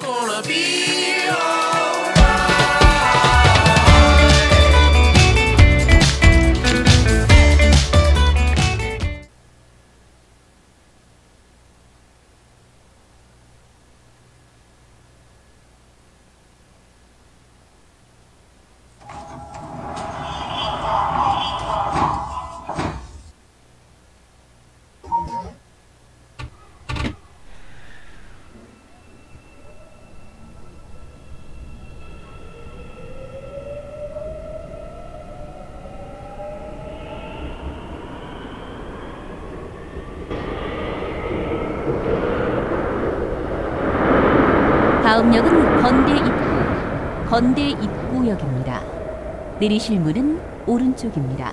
gonna be alright. 다음 역은 건대 입구역입니다. 내리실 문은 오른쪽입니다.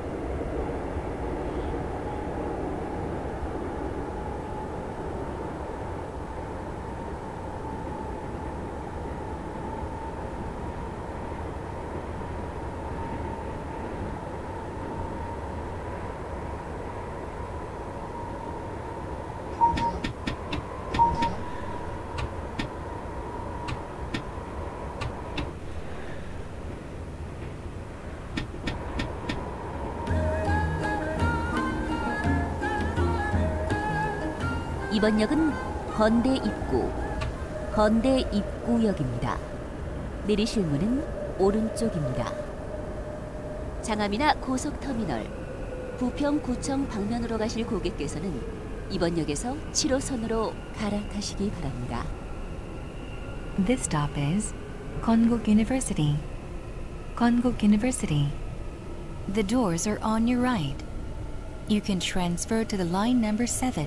이번 역은 건대 입구역입니다. 내리실 문은 오른쪽입니다. 장암이나 고속터미널, 부평구청 방면으로 가실 고객께서는 이번 역에서 7호선으로 갈아타시기 바랍니다. This stop is Konkuk University. Konkuk University. The doors are on your right. You can transfer to the line number 7.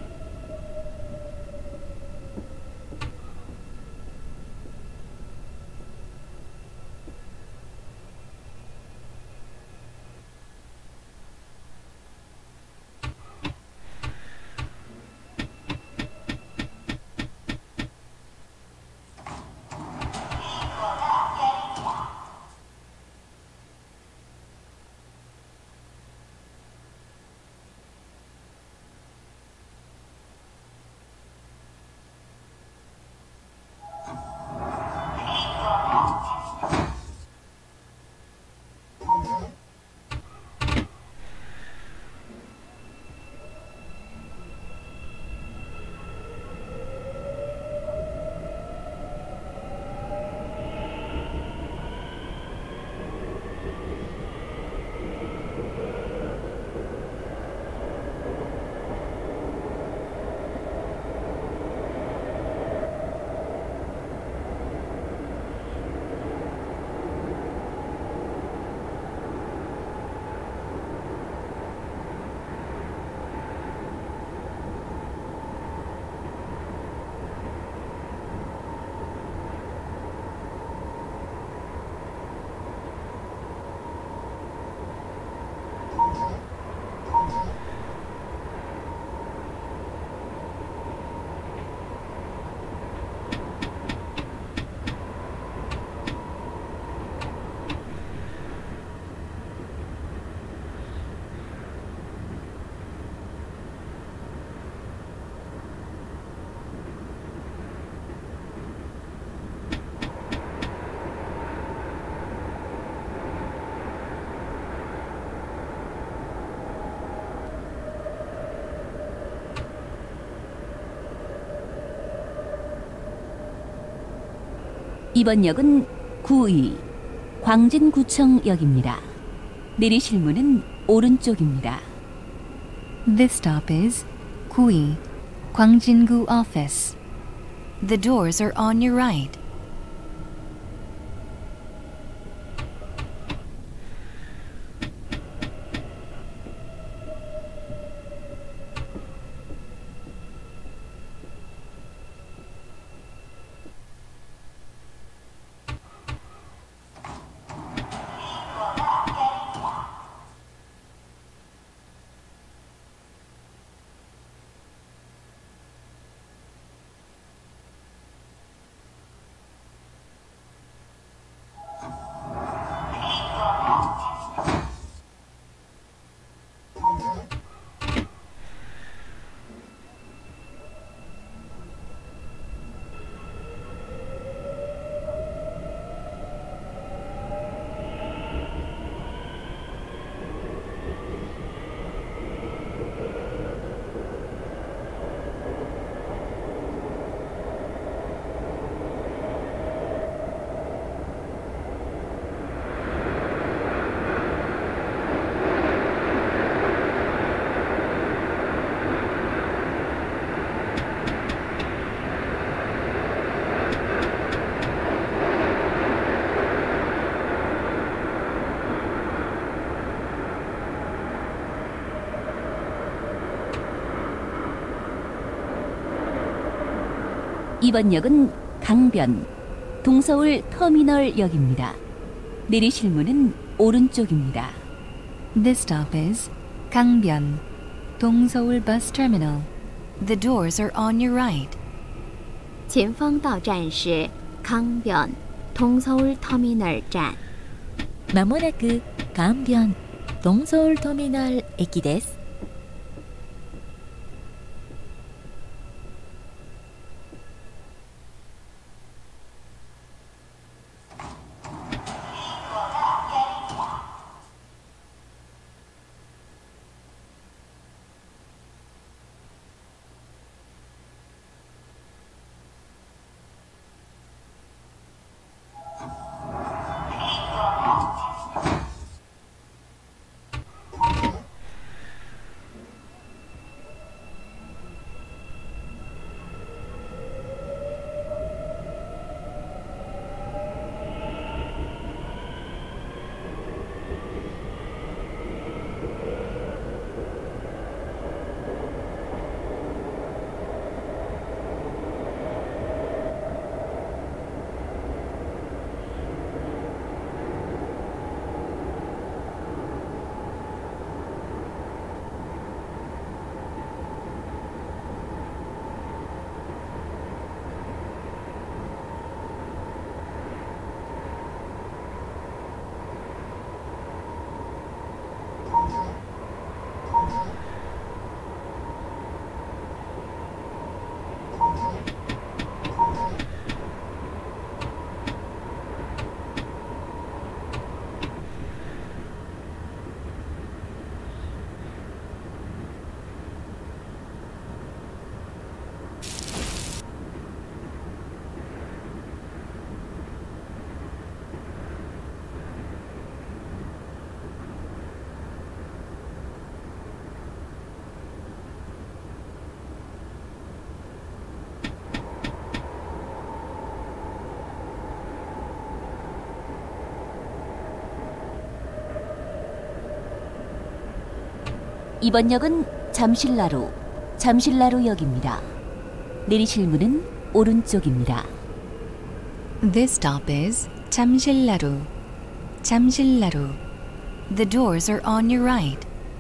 이번 역은 광진구청역입니다. 내리실 문은 오른쪽입니다. This stop is Kui, Gwangjin-gu Office. The doors are on your right. 이번 역은 강변 동서울 터미널역입니다. 내리실 문은 오른쪽입니다. This stop is 강변, 동서울 Bus Terminal. The doors are on your right. 前方到站是康변 동서울 터미널站。 まもなく강변 동서울 터미널駅です。 이번 역은 잠실나루역입니다. 내리실 문은 오른쪽입니다. This stop is 잠실나루. 잠실나루. The doors are on your right.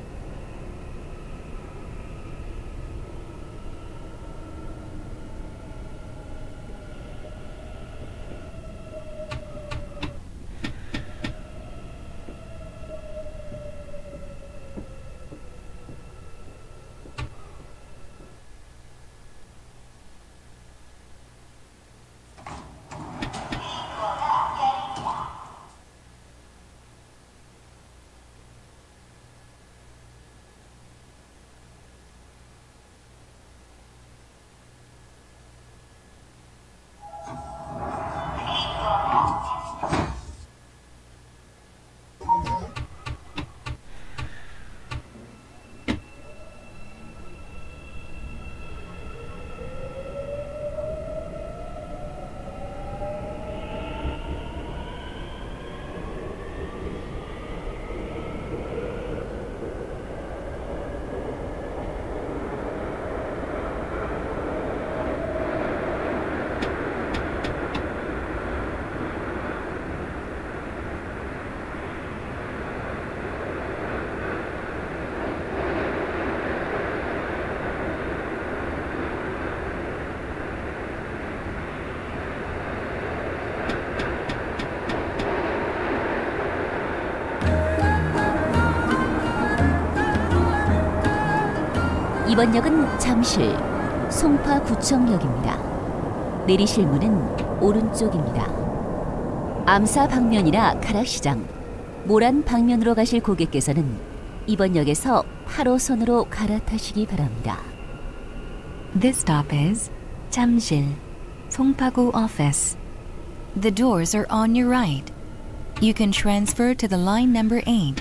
이번 역은 잠실 송파구청역입니다. 내리실 문은 오른쪽입니다. 암사 방면이나 가락시장, 모란 방면으로 가실 고객께서는 이번 역에서 8호선으로 갈아타시기 바랍니다. This stop is 잠실, 송파구 office. The doors are on your right. You can transfer to the line number 8.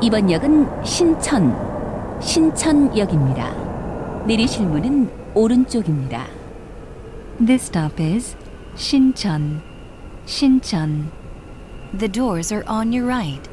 이번 역은 신천역입니다. 내리실 문은 오른쪽입니다. This stop is Shincheon. Shincheon. The doors are on your right.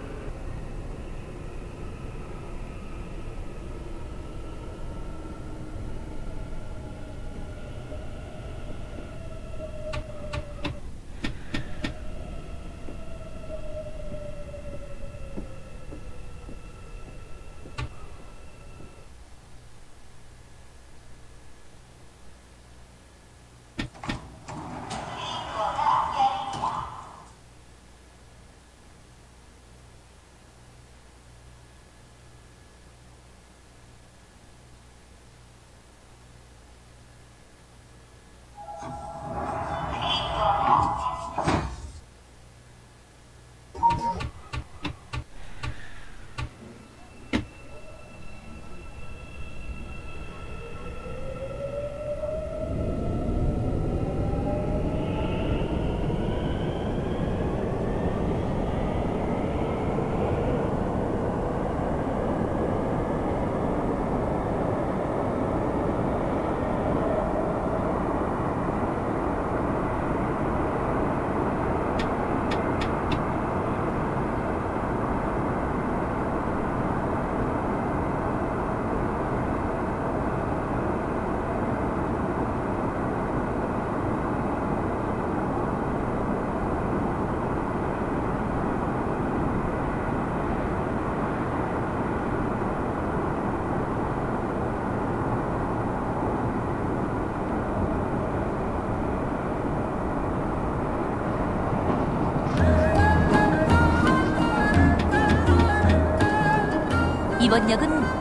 이번 역은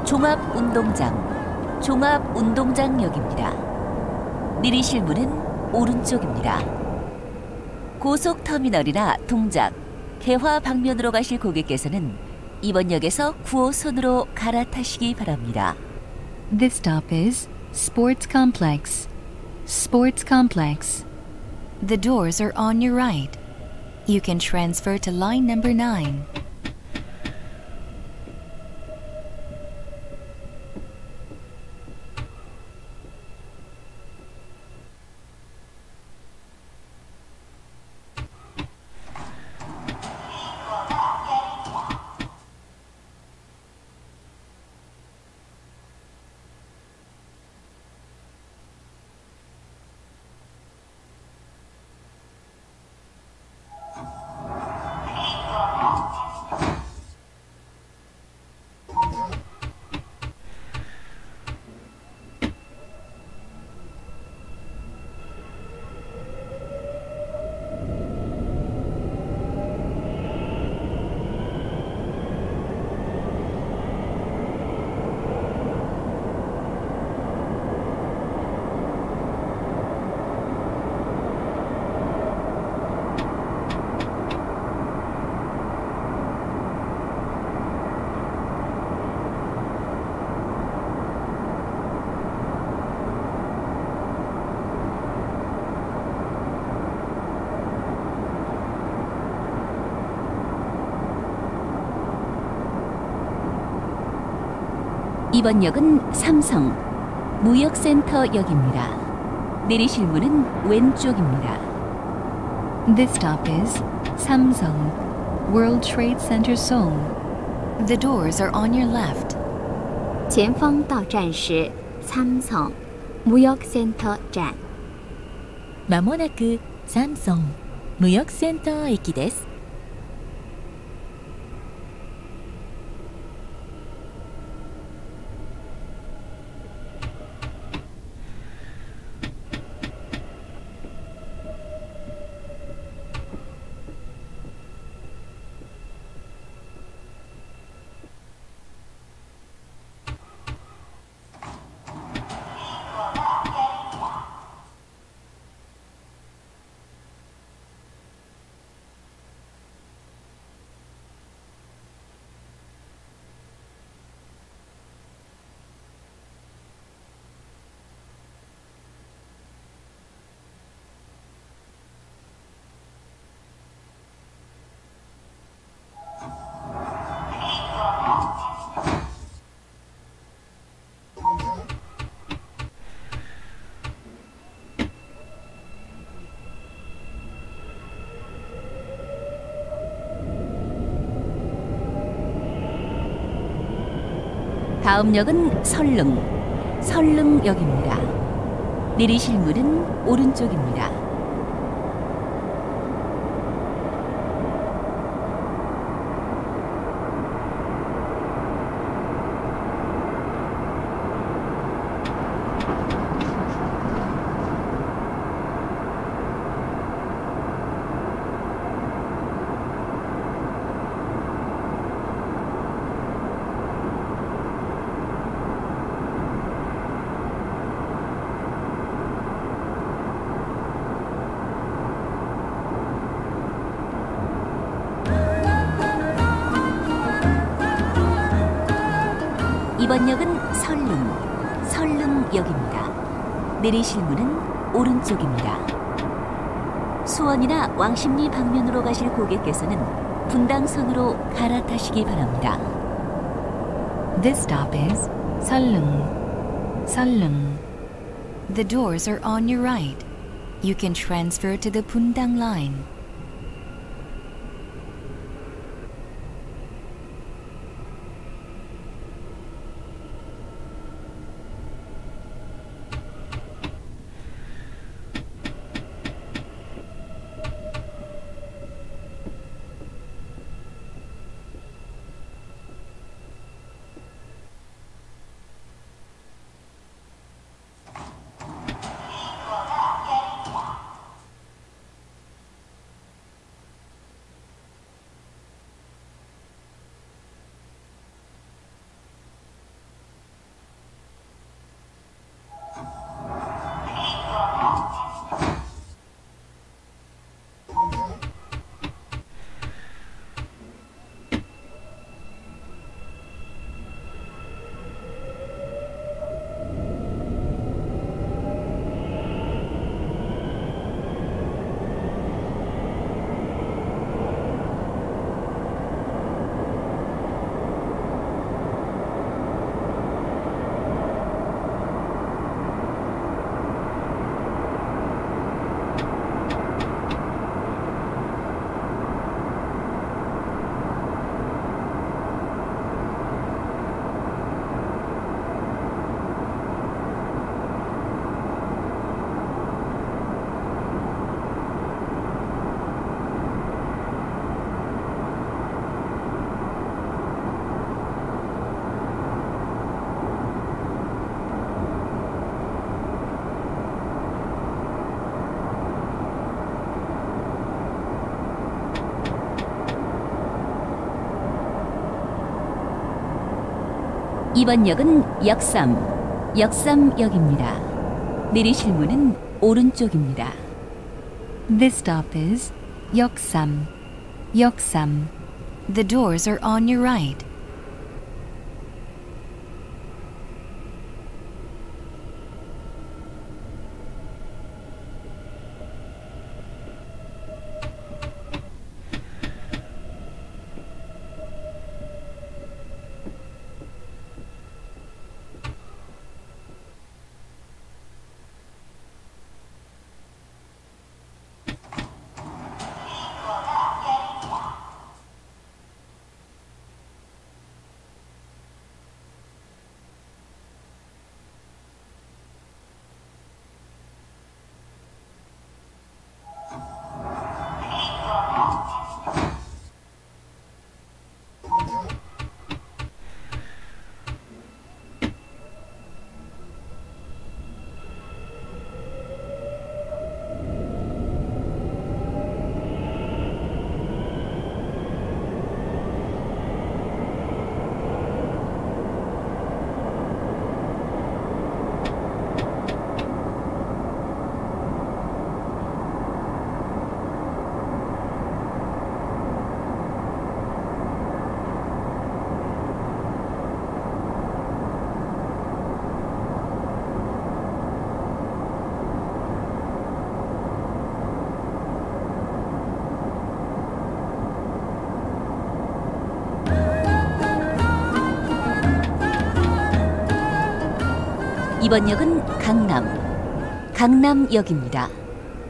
종합운동장역입니다. 내리실 문은 오른쪽입니다. 고속터미널이나 동작, 개화 방면으로 가실 고객께서는 이번 역에서 9호선으로 갈아타시기 바랍니다. This stop is Sports Complex. Sports Complex. The doors are on your right. You can transfer to line number 9. 이번 역은 삼성 무역센터역입니다. 내리실 문은 왼쪽입니다. This stop is Samsung World Trade Center Seoul. The doors are on your left. 前方到站是 삼성 무역센터站。 まもなくサムソン無역센터駅です。 다음 역은 설릉역입니다. 내리실 문은 오른쪽입니다. 이번 역은 설릉역입니다. 내리실 문은 오른쪽입니다. 수원이나 왕십리 방면으로 가실 고객께서는 분당선으로 갈아타시기 바랍니다. This stop is Sallung. Sallung. The doors are on your right. You can transfer to the Pundang line. 이번 역은 역삼역입니다. 내리실 문은 오른쪽입니다. This stop is Yeoksam. Yeoksam. The doors are on your right. 이번 역은 강남역입니다.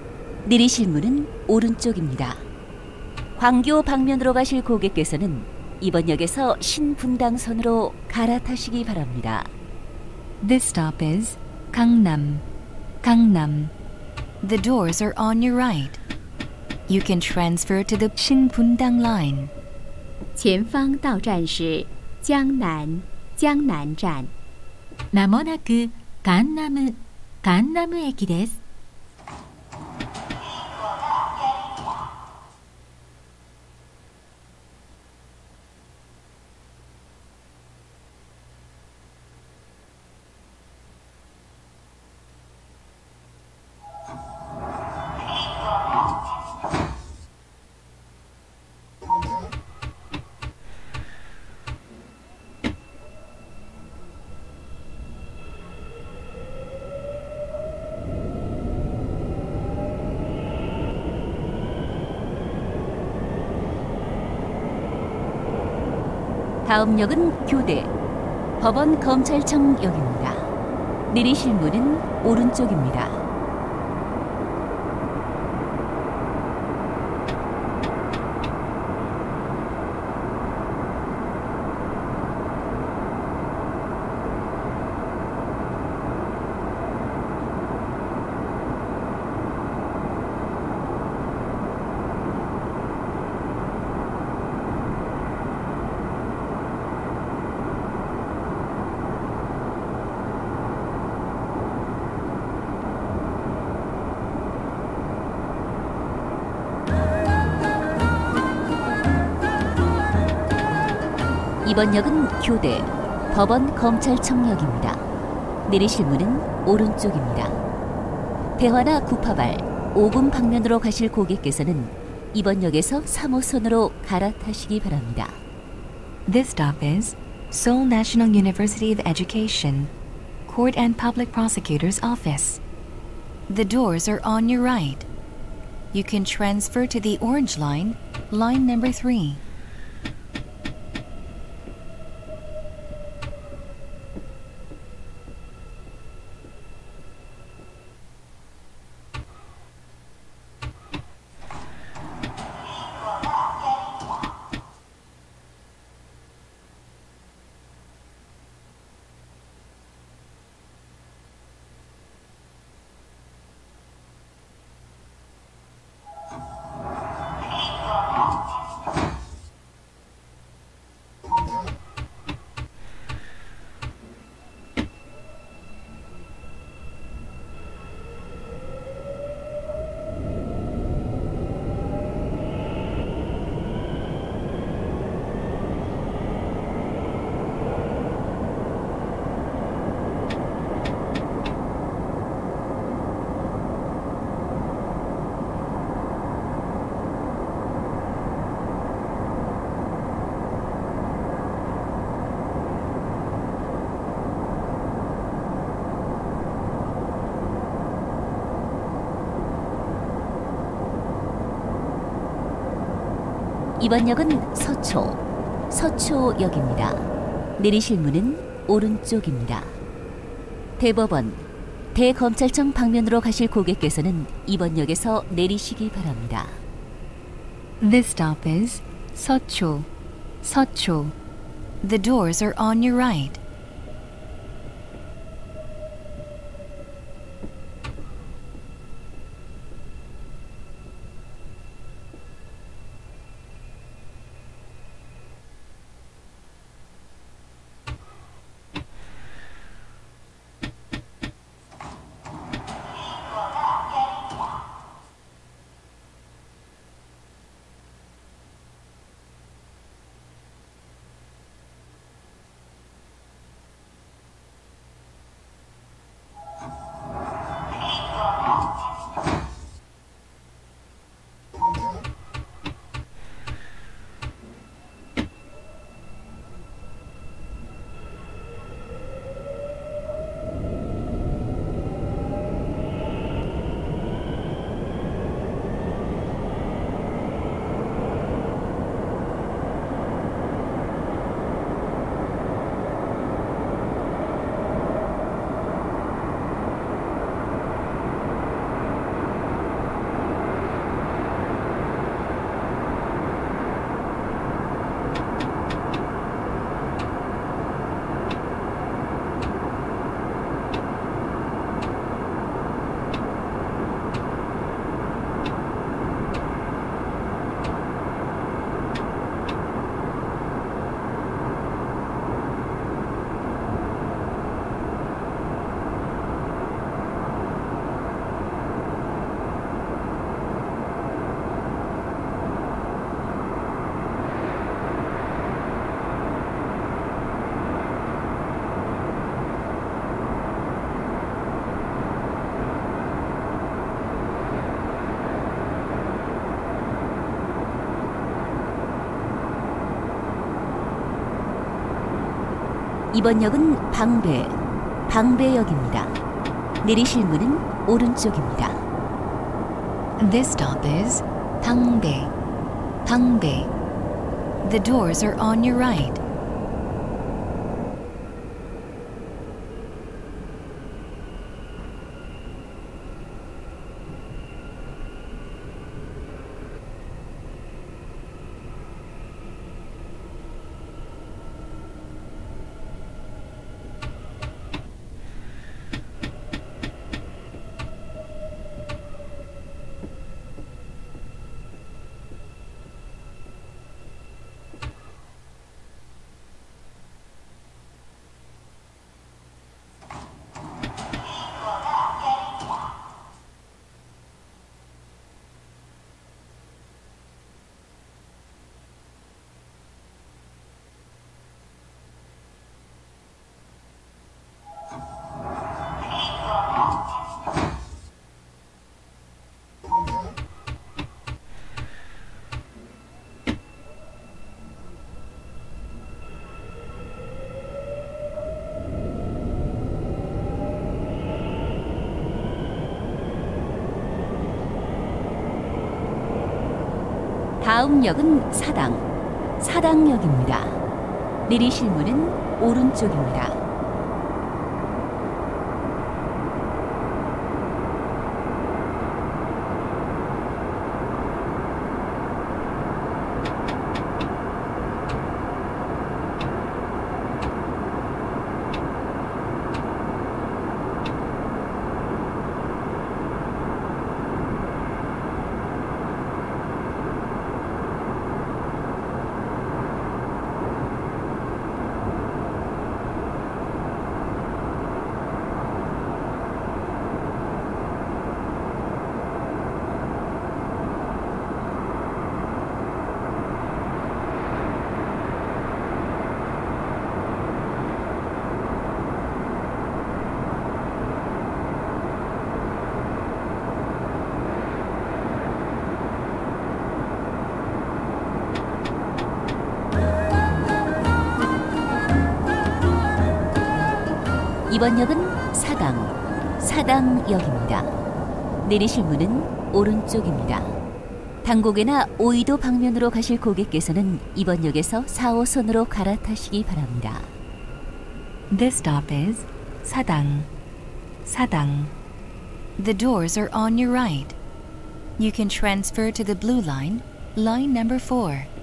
내리실 문은 오른쪽입니다. 광교 방면으로 가실 고객께서는 이번 역에서 신분당선으로 갈아타시기 바랍니다. This stop is Gangnam. Gangnam. The doors are on your right. You can transfer to the Shinbundang line. 前方到站是江南站。 まもなくカンナム駅です。 다음 역은 교대, 법원 검찰청 역입니다. 내리실 문은 오른쪽입니다. 이번 역은 교대, 법원 검찰청역입니다. 내리실 문은 오른쪽입니다. 대화나 구파발, 5분 방면으로 가실 고객께서는 이번 역에서 3호선으로 갈아타시기 바랍니다. This stop is Seoul National University of Education, Court and Public Prosecutor's Office. The doors are on your right. You can transfer to the Orange Line, line number 3. 이번 역은 서초역입니다. 내리실 문은 오른쪽입니다. 대법원, 대검찰청 방면으로 가실 고객께서는 이번 역에서 내리시기 바랍니다. This stop is Seocho. The doors are on your right. 이번 역은 방배역입니다. 내리실 문은 오른쪽입니다. This stop is Pangbae. Pangbae. The doors are on your right. 다음 역은 사당역입니다. 내리실 문은 오른쪽입니다. 이번 역은 사당역입니다. 내리실 문은 오른쪽입니다. 당곡에나 오이도 방면으로 가실 고객께서는 이번 역에서 4호선으로 갈아타시기 바랍니다. This stop is Sadang. Sadang. The doors are on your right. You can transfer to the blue line, line number 4.